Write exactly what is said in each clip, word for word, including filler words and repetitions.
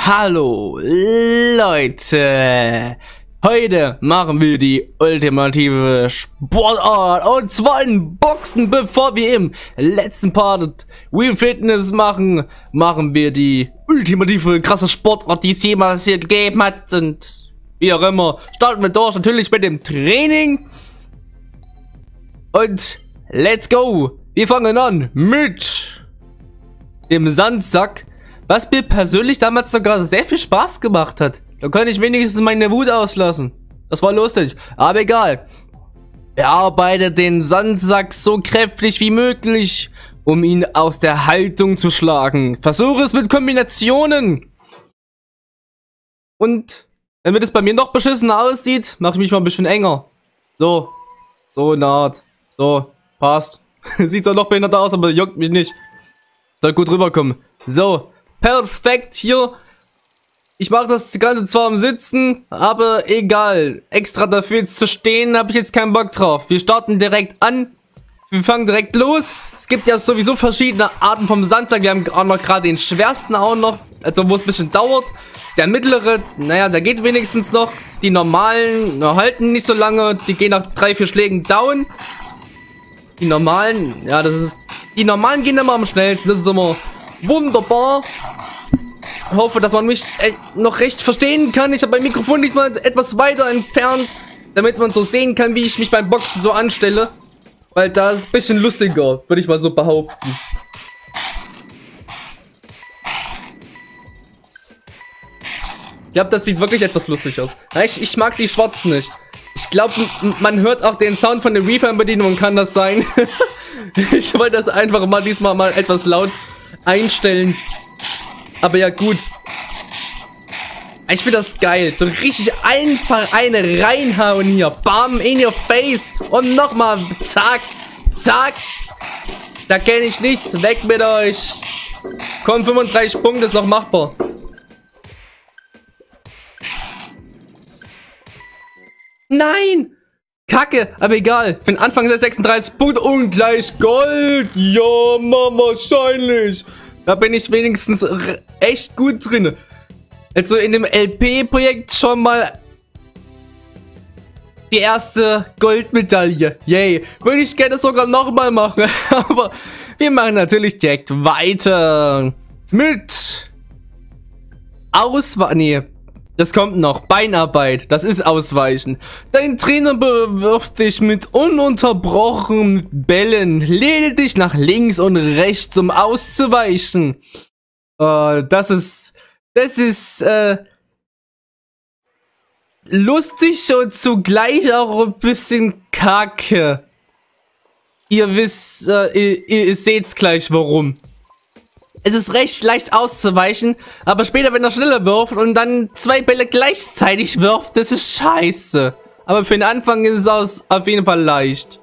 Hallo Leute, heute machen wir die ultimative Sportart und zwar in Boxen. Bevor wir im letzten Part Wii Fitness machen, machen wir die ultimative krasse Sportart, die es jemals hier gegeben hat. Und wie auch immer, starten wir durch natürlich mit dem Training. Und let's go! Wir fangen an mit dem Sandsack, was mir persönlich damals sogar sehr viel Spaß gemacht hat. Da kann ich wenigstens meine Wut auslassen. Das war lustig, aber egal. Bearbeite den Sandsack so kräftig wie möglich, um ihn aus der Haltung zu schlagen. Versuche es mit Kombinationen. Und damit es bei mir noch beschissener aussieht, mache ich mich mal ein bisschen enger. So, so eine Art. So, passt. Sieht zwar noch behindert aus, aber juckt mich nicht. Soll gut rüberkommen. So, perfekt hier. Ich mache das Ganze zwar am Sitzen, aber egal. Extra dafür jetzt zu stehen, habe ich jetzt keinen Bock drauf. Wir starten direkt an. Wir fangen direkt los. Es gibt ja sowieso verschiedene Arten vom Sandsack. Wir haben auch noch gerade den schwersten auch noch, also wo es ein bisschen dauert. Der mittlere, naja, der geht wenigstens noch. Die normalen na, halten nicht so lange. Die gehen nach drei, vier Schlägen down. Die normalen, ja, das ist, die normalen gehen immer am schnellsten. Das ist immer wunderbar. Ich hoffe, dass man mich äh, noch recht verstehen kann. Ich habe mein Mikrofon diesmal etwas weiter entfernt, damit man so sehen kann, wie ich mich beim Boxen so anstelle. Weil da ist ein bisschen lustiger, würde ich mal so behaupten. Ich glaube, das sieht wirklich etwas lustig aus. Ich, ich mag die Schwarzen nicht. Ich glaube, man hört auch den Sound von der Refund-Bedienung, kann das sein? Ich wollte das einfach mal diesmal mal etwas laut einstellen. Aber ja, gut. Ich finde das geil. So richtig einfach eine reinhauen hier. Bam, in your face. Und nochmal. Zack. Zack. Da kenne ich nichts. Weg mit euch. Komm, fünfunddreißig Punkte ist noch machbar. Nein! Kacke, aber egal. Für den Anfang sind sechsunddreißig Punkte und gleich Gold. Ja, Mann, wahrscheinlich. Da bin ich wenigstens echt gut drin. Also in dem L P-Projekt schon mal die erste Goldmedaille. Yay. Würde ich gerne sogar nochmal machen. Aber wir machen natürlich direkt weiter. Mit Auswahl. Nee. Das kommt noch. Beinarbeit. Das ist Ausweichen. Dein Trainer bewirft dich mit ununterbrochenen Bällen lediglich nach links und rechts, um auszuweichen. Uh, das ist... Das ist, äh... lustig und zugleich auch ein bisschen kacke. Ihr wisst... Äh, ihr, ihr seht's gleich, warum. Es ist recht leicht auszuweichen, aber später, wenn er schneller wirft und dann zwei Bälle gleichzeitig wirft, das ist scheiße. Aber für den Anfang ist es aus, auf jeden Fall leicht.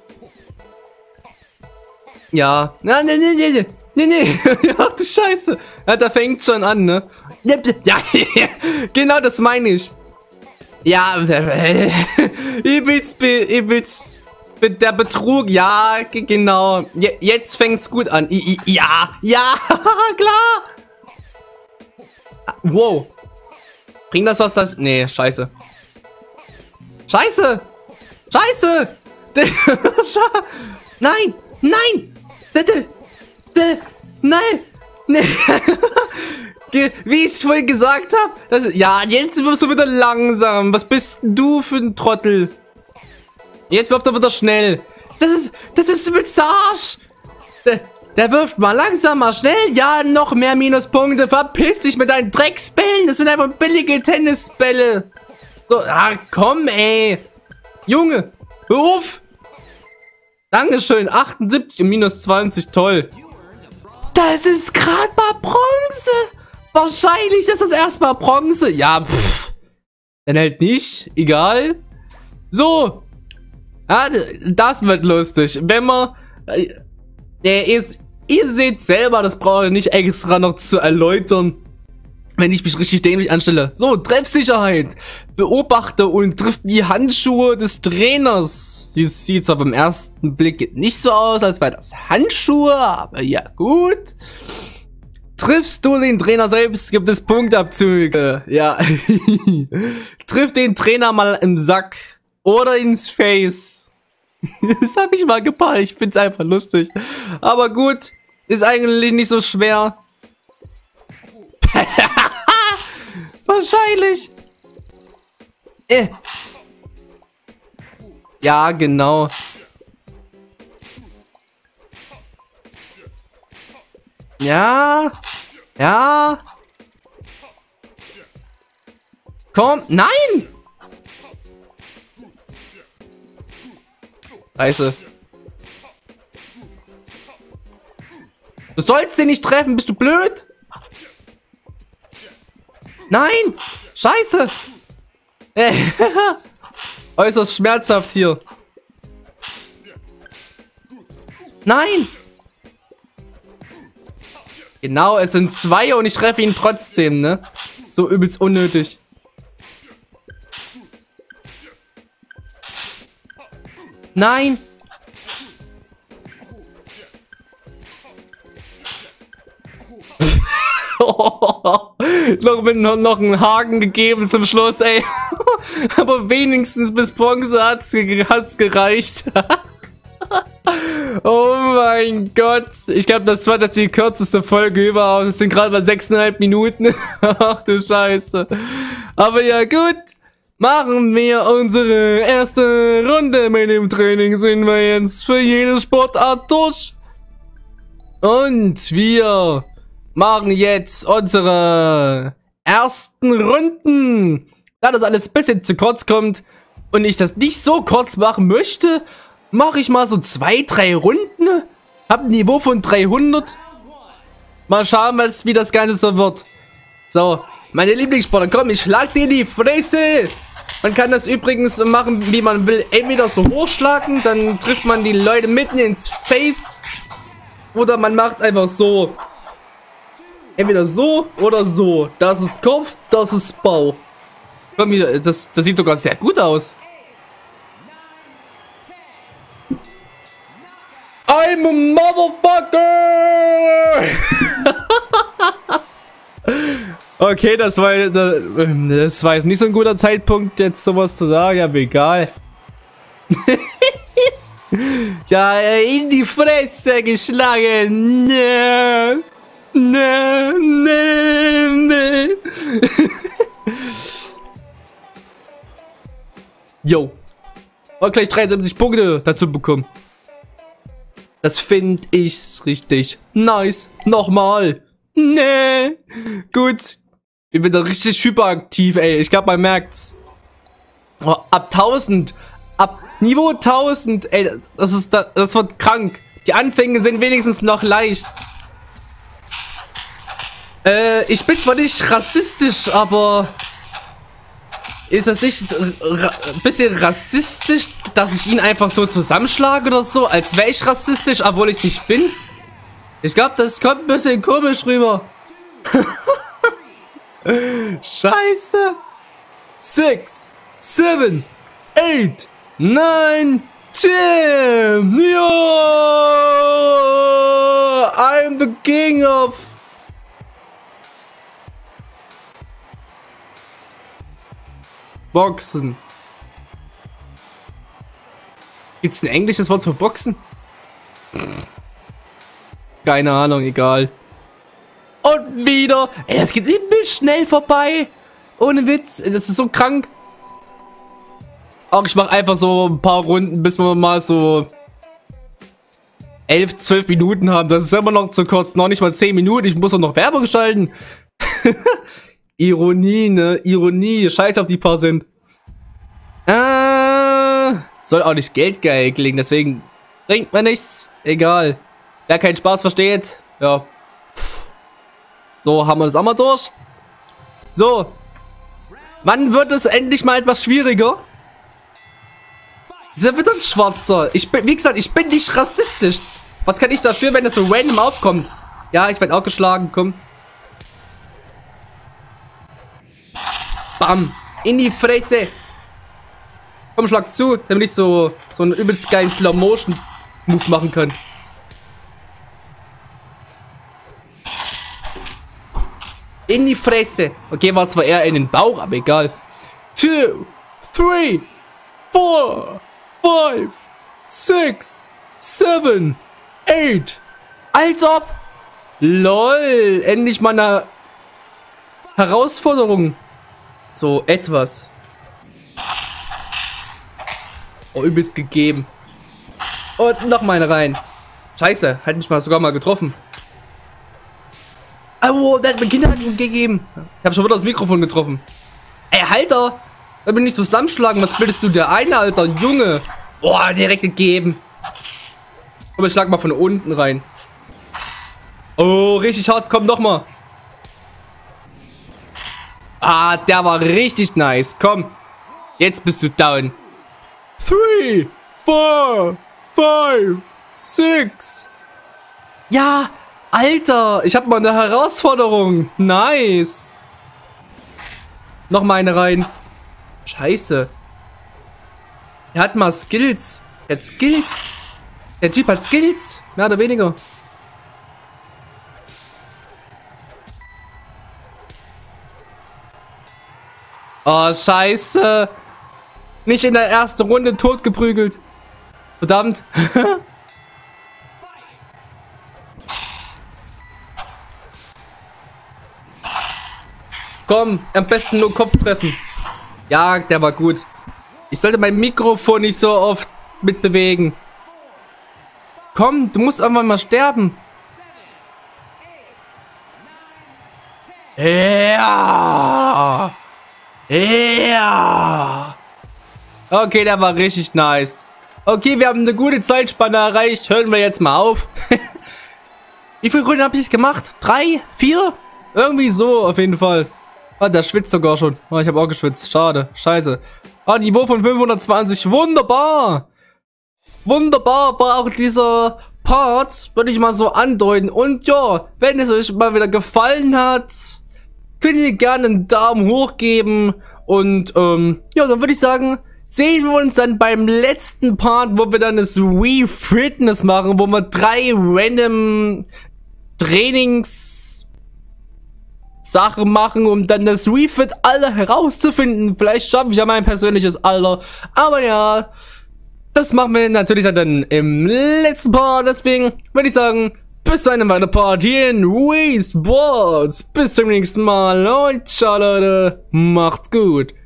Ja. Nein, nein, nein, nein, nein, nein. Ach du Scheiße. Ja, da fängt schon an, ne? Ja, genau das meine ich. Ja, übelst, übelst. Der Betrug, ja, genau. Je, jetzt fängt's gut an. I, I, ja, ja, klar. Wow. Bringt das was? Das? Nee, scheiße. Scheiße. Scheiße. Nein, nein. Nein. Nee. Wie ich es vorhin gesagt habe. Ja, jetzt wirst du wieder langsam. Was bist du für ein Trottel? Jetzt wirft er wieder schnell. Das ist, das ist mit Arsch. Der, der wirft mal langsam, mal schnell. Ja, noch mehr Minuspunkte. Verpiss dich mit deinen Drecksbällen. Das sind einfach billige Tennisbälle. So, ah, komm, ey. Junge, hör auf. Dankeschön. achtundsiebzig und minus zwanzig, toll. Das ist gerade mal Bronze. Wahrscheinlich ist das erstmal Bronze. Ja, pff. Dann halt nicht. Egal. So. Ja, das wird lustig. Wenn man... Äh, ihr, ihr seht selber, das brauche ich nicht extra noch zu erläutern, wenn ich mich richtig dämlich anstelle. So, Treffsicherheit. Beobachte und trifft die Handschuhe des Trainers. Sie sieht zwar beim ersten Blick nicht so aus, als wäre das Handschuhe, aber ja, gut. Triffst du den Trainer selbst, gibt es Punktabzüge. Ja. Triff den Trainer mal im Sack oder ins Face. Das habe ich mal gepackt. Ich find's einfach lustig. Aber gut, ist eigentlich nicht so schwer. Wahrscheinlich. Äh. Ja, genau. Ja. Ja. Komm. Nein. Scheiße. Du sollst den nicht treffen. Bist du blöd? Nein. Scheiße. Äußerst schmerzhaft hier. Nein. Genau, es sind zwei und ich treffe ihn trotzdem, ne? So übelst unnötig. Nein. noch mit noch, noch einen Haken gegeben zum Schluss, ey. Aber wenigstens bis Bronze hat's, hat's gereicht. Oh mein Gott. Ich glaube, das war das die kürzeste Folge überhaupt. Es sind gerade bei sechseinhalb Minuten. Ach du Scheiße. Aber ja gut. Machen wir unsere erste Runde mit dem Training. Sind wir jetzt für jede Sportart durch. Und wir machen jetzt unsere ersten Runden. Da das alles ein bisschen zu kurz kommt und ich das nicht so kurz machen möchte, mache ich mal so zwei, drei Runden. Hab ein Niveau von dreihundert. Mal schauen, was, wie das Ganze so wird. So, meine Lieblingssportler, komm, ich schlag dir die Fresse. Man kann das übrigens machen, wie man will. Entweder so hochschlagen, dann trifft man die Leute mitten ins Face. Oder man macht einfach so. Entweder so oder so. Das ist Kopf, das ist Bauch. Das, das sieht sogar sehr gut aus. I'm a motherfucker! Okay, das war, das war jetzt nicht so ein guter Zeitpunkt, jetzt sowas zu sagen, aber egal. Ja, in die Fresse geschlagen. Nee. Nee, nee, nee. Yo. Und gleich dreiundsiebzig Punkte dazu bekommen. Das finde ich richtig nice. Nochmal. Nee. Gut. Ich bin da richtig hyperaktiv, ey. Ich glaube, man merkt's. Oh, ab tausend. Ab Niveau tausend. Ey, das ist das, das wird krank. Die Anfänge sind wenigstens noch leicht. Äh, ich bin zwar nicht rassistisch, aber ist das nicht ein bisschen rassistisch, dass ich ihn einfach so zusammenschlage oder so, als wäre ich rassistisch, obwohl ich es nicht bin? Ich glaube, das kommt ein bisschen komisch rüber. Scheiße. Six, seven, eight, nine, ten. Ja! I'm the king of... Boxen. Gibt's ein englisches Wort für Boxen? Keine Ahnung, egal. Und wieder. Ey, das geht immer schnell vorbei. Ohne Witz. Das ist so krank. Auch ich mache einfach so ein paar Runden, bis wir mal so elf, zwölf Minuten haben. Das ist immer noch zu kurz. Noch nicht mal zehn Minuten. Ich muss doch noch Werbung gestalten. Ironie, ne? Ironie. Scheiß auf die paar sind. Äh, soll auch nicht geldgeil klingen, deswegen bringt mir nichts. Egal. Wer keinen Spaß versteht, ja. Pff. So, haben wir das auch mal durch. So. Wann wird es endlich mal etwas schwieriger? Ist ja wieder ein Schwarzer. Ich bin, wie gesagt, ich bin nicht rassistisch. Was kann ich dafür, wenn das so random aufkommt? Ja, ich werde auch geschlagen, komm. Bam. In die Fresse. Komm, schlag zu, damit ich so, so einen übelst geilen Slow-Motion-Move machen kann. In die Fresse. Okay, war zwar eher in den Bauch, aber egal. Two, three, four, five, six, seven, eight. Als ob. Lol. Endlich mal eine Herausforderung. So etwas. Oh, übelst gegeben. Und noch mal eine rein. Scheiße, hat mich mal sogar mal getroffen. Oh, der hat mir Kinderhandlung gegeben. Ich habe schon wieder das Mikrofon getroffen. Ey, Alter. Da bin ich zusammenschlagen. Was bildest du dir ein, Alter? Junge. Boah, direkt gegeben. Komm, ich schlag mal von unten rein. Oh, richtig hart. Komm, noch mal. Ah, der war richtig nice. Komm. Jetzt bist du down. Three, four, five, six. Ja, Alter. Ich habe mal eine Herausforderung. Nice. Noch mal eine rein. Scheiße. Er hat mal Skills. Er hat Skills. Der Typ hat Skills. Mehr oder weniger. Oh, scheiße. Nicht in der ersten Runde totgeprügelt. Verdammt. Komm, am besten nur Kopf treffen. Ja, der war gut. Ich sollte mein Mikrofon nicht so oft mitbewegen. Komm, du musst irgendwann mal sterben. Ja. Ja. Okay, der war richtig nice. Okay, wir haben eine gute Zeitspanne erreicht. Hören wir jetzt mal auf. Wie viele Runden habe ich gemacht? Drei? Vier? Irgendwie so, auf jeden Fall. Ah, der schwitzt sogar schon. Oh, ich habe auch geschwitzt. Schade. Scheiße. Ah, Niveau von fünfhundertzwanzig. Wunderbar. Wunderbar war auch dieser Part. Würde ich mal so andeuten. Und ja, wenn es euch mal wieder gefallen hat, könnt ihr gerne einen Daumen hoch geben. Und ähm, ja, dann würde ich sagen, sehen wir uns dann beim letzten Part, wo wir dann das Wii Fitness machen, wo wir drei random Trainings Sachen machen, um dann das Wii Fit Alter herauszufinden. Vielleicht schaffe ich ja mein persönliches Alter. Aber ja, das machen wir natürlich dann im letzten Part. Deswegen würde ich sagen, bis zu einem weiteren Part hier in Wii Sports. Bis zum nächsten Mal und ciao Leute, macht's gut.